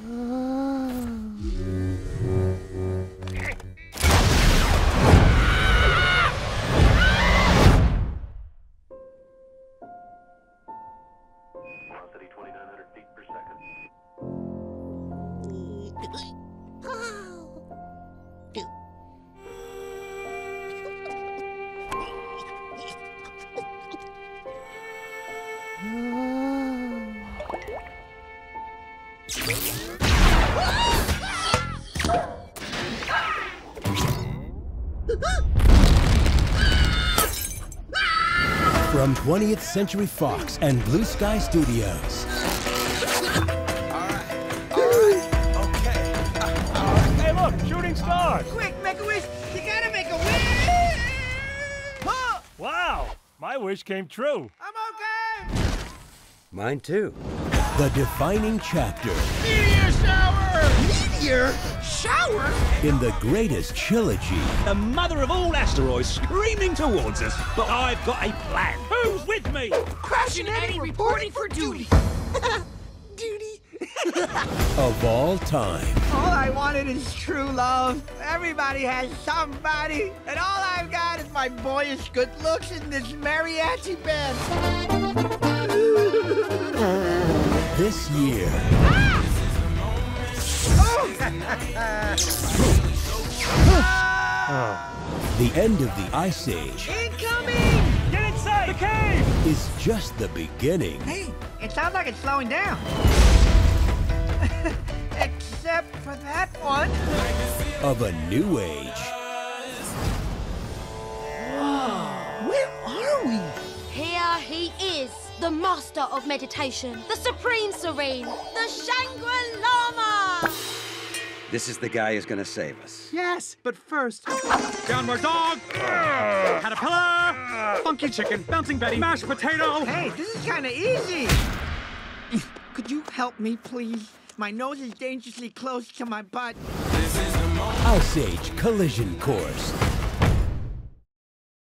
Velocity 2,900 feet per second. From 20th Century Fox and Blue Sky Studios. Okay. Hey, look, shooting stars. Quick, make a wish. You gotta make a wish. Huh. Wow, my wish came true. I'm okay. Mine too. The defining chapter Meteor shower. Meteor shower? in the greatest trilogy. The mother of all asteroids screaming towards us. But I've got a plan. Who's with me? Crash and Eddie reporting for duty. Duty. Of all time. All I wanted is true love. Everybody has somebody. And all I've got is my boyish good looks in this mariachi band. This year, the end of the Ice Age Incoming! Get inside the cave! is just the beginning. Hey, it sounds like it's slowing down. Except for that one. Of a new age. Where are we? Here he is, the master of meditation, the supreme serene, the Shangri-Lama! This is the guy who's gonna save us. Yes, but first, downward dog, caterpillar, funky chicken, bouncing Betty, mashed potato. Hey, this is kind of easy. Could you help me, please? My nose is dangerously close to my butt. Ice Age Collision Course.